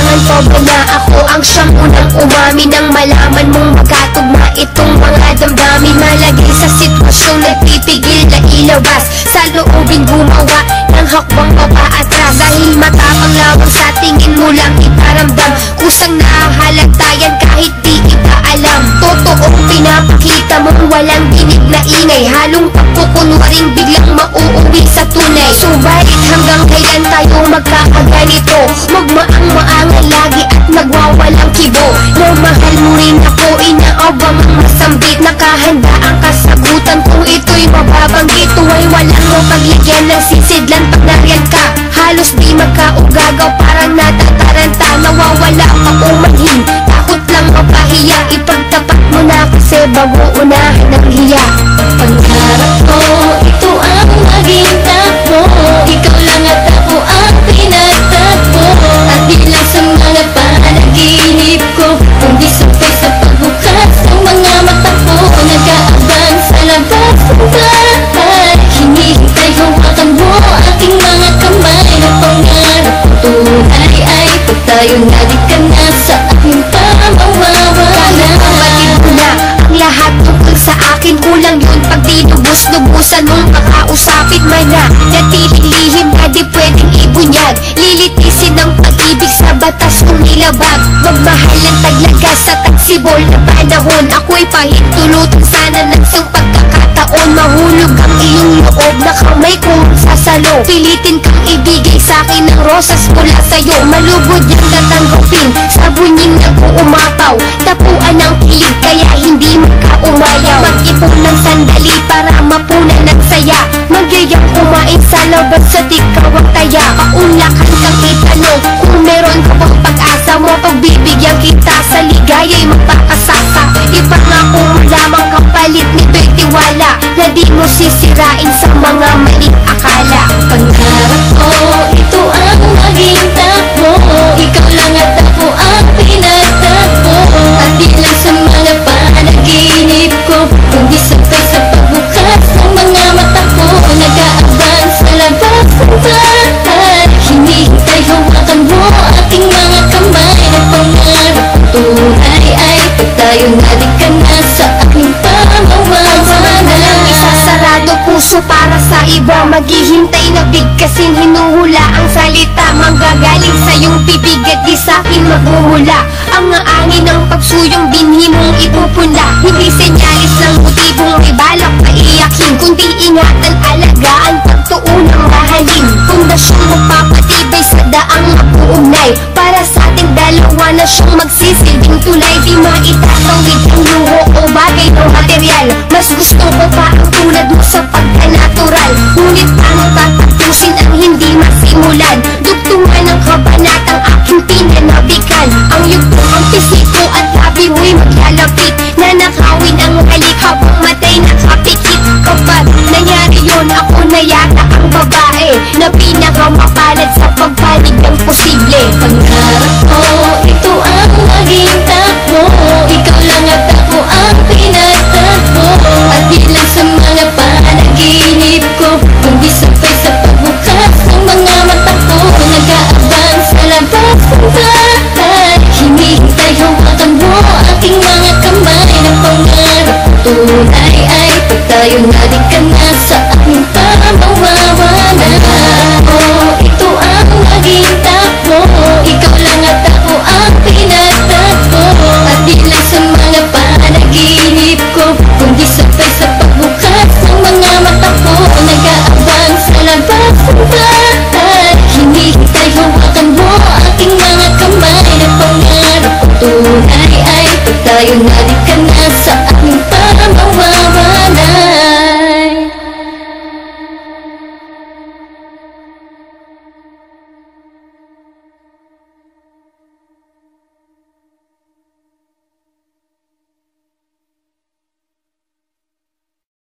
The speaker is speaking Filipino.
Kailangan pa ba na ako ang siyang unang umami nang malaman mong magkatugma itong mga damdamin? Malagay sa sitwasyong nagpipigil na ilabas sa loobing gumawa ng hakbang papaatras. Dahil matapang lamang sa tingin mo lang iparamdam, kusang nahahalagtayan kahit di ipaalam. Totoong pinapakita mong walang dinig na ingay, halong pagkukunwaring biglang mauuwi sa tunay. Subalit hanggang kailan tayo magkakaganito? Magmaang-maangan lagi at magwawalang kibo. Na mahal mo rin ako, inaabang ang masambit. Nakahanda ang kasagutan kung ito'y mababanggit. Huwag walang mapaglagyan ng sisidlan pag nariyan ka. Halos di magkaugagaw, parang natataranta. Nawawala pa umanhin, takot lang mapahiya. Ipagtapat mo na kasi bago unahin ng hiya. Pangarap ko, ito ang maging takbo. Ikaw lang at ako ang pinagtakbo. At di lang sa mga panaginip ko, kundi sabay sa pagbukas ng mga mata ko. Nag-aabang sa labas ng bahay, hinihintay hawakan mo aking mga kamay. Na pangarap ko tunay ay pag tayo na di ka na sa aking pamamawala. Kapatid ko na ang lahat tungkol sa akin, kulang yun pag dinubos-lubusan mong kakausapit man na. Natiling lihim na di pwedeng ibunyag, lilitisin ng pag-ibig sa batas kong nilabag. Magmahal ng taglaga sa tagsibol na panahon, ako'y pahintulutan sana ng isang pagkakataon. Mahulog ang iyong loob na kamay kong sasalo, pilitin kang ibigay sa'kin ng rosas mula sa'yo. Malugod yung tatanggapin sa bunying nag-uumapaw, tapuan ng kilig kaya hindi magkaumayaw. Mag-ipon ng sandali para mapunan ng saya, magyayang kumain sa labas sa tikawang taya. Kaunlakan kang itanong kung meron ka bang pag-asa mo, pagbibigyan kita sa ligaya'y magpapasasa. Ipangako mo lamang kapalit nito'y tiwala, na di mo sisirain sa mga maling akala. Pangarap ko, ito ang maging takbo. Ikaw lang at ako ang pinagtakbo. At di lang sa mga panaginip ko, kundi sabay sa pagbukas ng mga mata ko. Nag-aabang sa labas ng bahay, hinihintay hawakan mo aking mga kamay. Na pangarap ko tunay ay pag tayo na di ka na sa aking pamamawala. Isasarado puso para sa iba, maghihintay na bigkasin, hinuhula ang salita. Manggagaling sa iyong bibig at di sa'kin magmumula. Ang aangin ng pagsuyong binhi mong ipupunla, hindi senyalis ng motibong may balak paiyakin, kundi ingatan, alagaan, pagtuunang mahalin. Pundasyong magpapatibay sa daang mapuugnay, para sa ating dalawa na siyang magsisilbing tulay. Di maitatawid ang luho o bagay ng material, mas gusto ko pa ang tulad mo sa pagka-natural. Ngunit paano tatapusin ang hindi masimulan? Dugtungan ng kabanatang aking pinanabikan, ang yugto, ang pisiko at labi mo'y maglalapit, na nakawin ang halik habang matay nakapikit. Kapag nangyari yun, ako na yata ang babae na pinakamapalad sa pagpanig ng posible. Pangarap ko, ito ang maging takbo. Ikaw lang at ako ang pinagtakbo. At di lang sa mga panaginip ko, kundi sabay sa pagbukas ng mga mata ko. Nag-aabang sa labas ng bahay, hinihintay hawakan mo aking mga kamay. Na pangarap ko tunay ay pag tayo na di ka na sa aking pamamawala. Oh, ito ang maging takbo. Ikaw lang at ako ang pinagtakbo. At di lang sa mga panaginip ko, kundi sabay sa pagbukas ng mga mata ko. Nag-aabang sa labas ng bahay, hinihintay hawakan mo aking mga kamay. Na pangarap ko tunay ay pag tayo na